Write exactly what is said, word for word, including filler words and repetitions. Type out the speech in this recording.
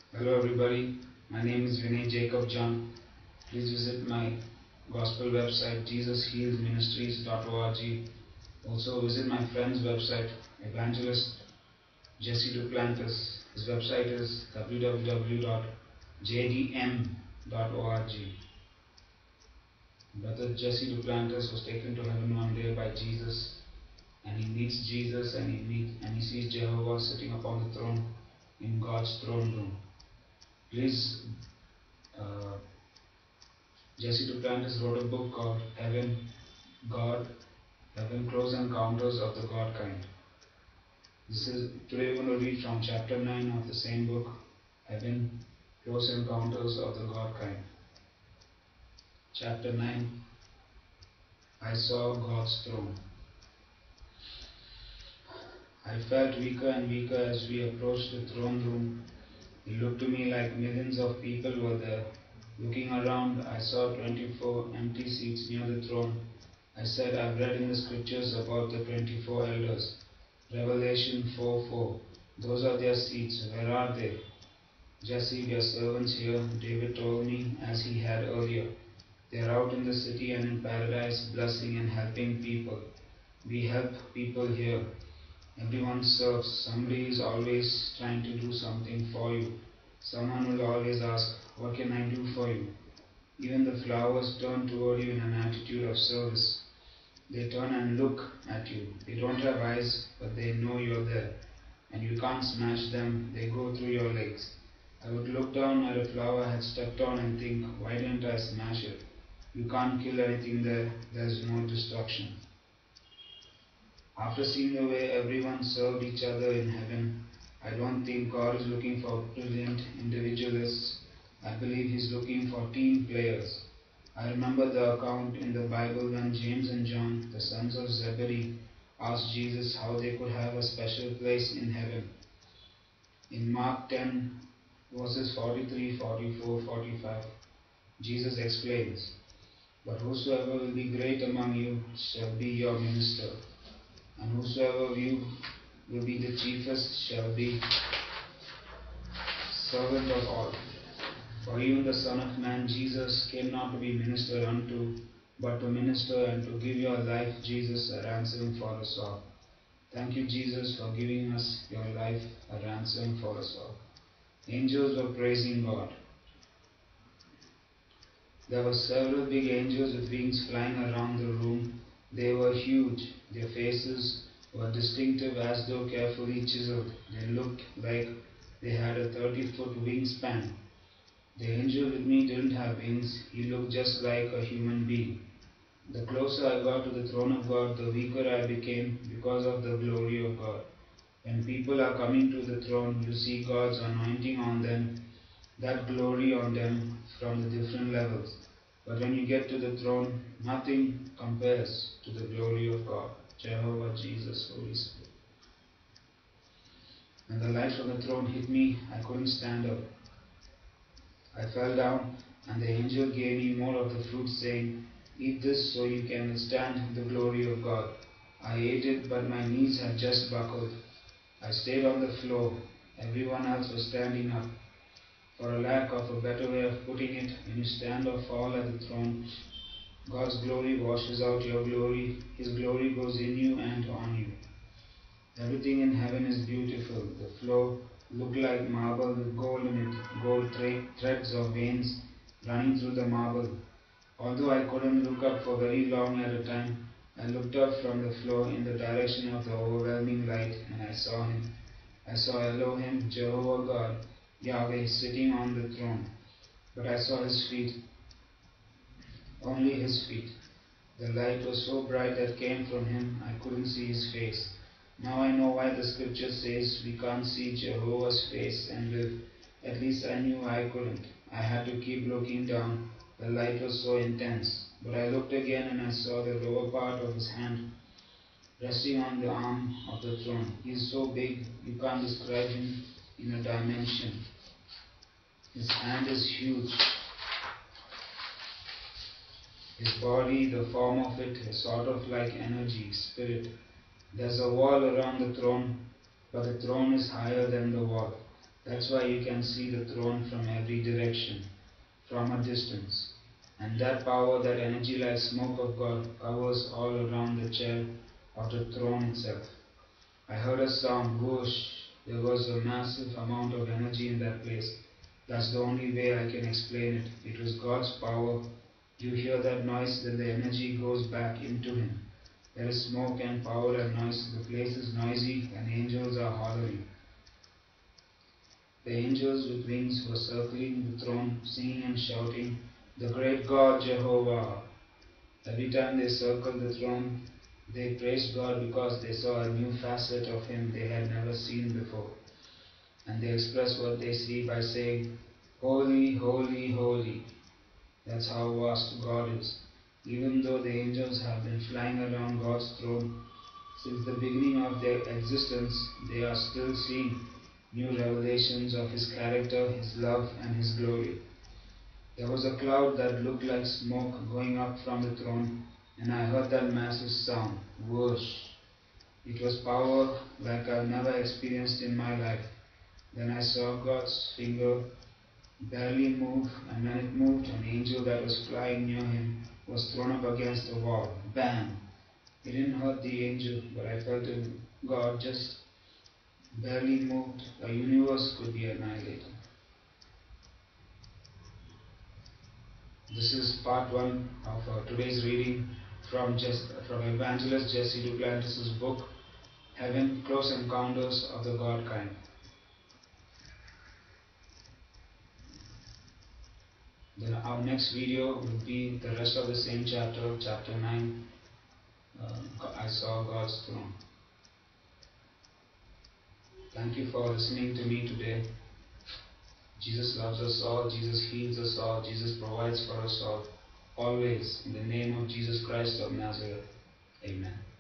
Hello everybody, my name is Vinay Jacob John. Please visit my gospel website jesus heals ministries dot org. Also visit my friend's website, Evangelist Jesse Duplantis. His website is w w w dot j d m dot org. Brother Jesse Duplantis was taken to heaven one day by Jesus, and he meets Jesus and he, meet, and he sees Jehovah sitting upon the throne in God's throne room. Please, uh, Jesse Duplantis wrote a book called Heaven, God, Heaven Close Encounters of the God Kind. This is today we're going to read from chapter nine of the same book, Heaven Close Encounters of the God Kind. Chapter nine, I saw God's throne. I felt weaker and weaker as we approached the throne room. It looked to me like millions of people were there. Looking around, I saw twenty-four empty seats near the throne. I said, I've read in the scriptures about the twenty-four elders. Revelation four four. Those are their seats. Where are they? Jesse, their servants here, David told me, as he had earlier. They are out in the city and in paradise, blessing and helping people. We help people here. Everyone serves. Somebody is always trying to do something for you. Someone will always ask, what can I do for you? Even the flowers turn toward you in an attitude of service. They turn and look at you. They don't have eyes, but they know you're there. And you can't smash them. They go through your legs. I would look down at a flower I had stepped on and think, why didn't I smash it? You can't kill anything there. There's no destruction. After seeing the way everyone served each other in heaven, I don't think God is looking for brilliant individualists. I believe He's looking for team players. I remember the account in the Bible when James and John, the sons of Zebedee, asked Jesus how they could have a special place in heaven. In Mark ten, verses forty-three, forty-four, forty-five, Jesus explains, but whosoever will be great among you shall be your minister. And whosoever of you will be the chiefest shall be servant of all. For even the Son of Man, Jesus, came not to be ministered unto, but to minister and to give your life, Jesus, a ransom for us all. Thank you, Jesus, for giving us your life, a ransom for us all. Angels were praising God. There were several big angels with wings flying around the room. They were huge. Their faces were distinctive as though carefully chiseled. They looked like they had a thirty-foot wingspan. The angel with me didn't have wings. He looked just like a human being. The closer I got to the throne of God, the weaker I became because of the glory of God. When people are coming to the throne, you see God's anointing on them, that glory on them from the different levels. But when you get to the throne, nothing compares to the glory of God, Jehovah, Jesus, Holy Spirit. When the light from the throne hit me, I couldn't stand up. I fell down, and the angel gave me more of the fruit, saying, eat this so you can withstand the glory of God. I ate it, but my knees had just buckled. I stayed on the floor. Everyone else was standing up. For a lack of a better way of putting it, when you stand or fall at the throne, God's glory washes out your glory. His glory goes in you and on you. Everything in heaven is beautiful. The floor looked like marble with gold in it, gold thre- threads or veins running through the marble. Although I couldn't look up for very long at a time, I looked up from the floor in the direction of the overwhelming light, and I saw Him. I saw Elohim, Jehovah God, Yahweh, sitting on the throne. But I saw His feet, only His feet. The light was so bright that came from Him, I couldn't see His face. Now I know why the scripture says we can't see Jehovah's face and live. At least I knew I couldn't. I had to keep looking down. The light was so intense. But I looked again and I saw the lower part of His hand resting on the arm of the throne. He is so big, you can't describe Him in a dimension. His hand is huge. His body, the form of it, is sort of like energy, spirit. There's a wall around the throne, but the throne is higher than the wall. That's why you can see the throne from every direction, from a distance. And that power, that energy like smoke of God, covers all around the chair of the throne itself. I heard a sound, whoosh. There was a massive amount of energy in that place. That's the only way I can explain it. It was God's power. You hear that noise, then the energy goes back into Him. There is smoke and power and noise. The place is noisy and angels are hollering. The angels with wings were circling the throne, singing and shouting, "The great God Jehovah." Every time they circled the throne, they praised God because they saw a new facet of Him they had never seen before. And they expressed what they see by saying, "Holy, holy, holy." That's how vast God is. Even though the angels have been flying around God's throne since the beginning of their existence, they are still seeing new revelations of His character, His love, and His glory. There was a cloud that looked like smoke going up from the throne, and I heard that massive sound, whoosh. It was power like I've never experienced in my life. Then I saw God's finger barely move, and when it moved, an angel that was flying near Him was thrown up against the wall. Bam! It didn't hurt the angel, but I felt that God just barely moved. A universe could be annihilated. This is part one of uh, today's reading from, Jes- from Evangelist Jesse Duplantis' book, Heaven, Close Encounters of the God Kind. Then our next video will be the rest of the same chapter, chapter nine, uh, I Saw God's Throne. Thank you for listening to me today. Jesus loves us all, Jesus heals us all, Jesus provides for us all, always, in the name of Jesus Christ of Nazareth. Amen.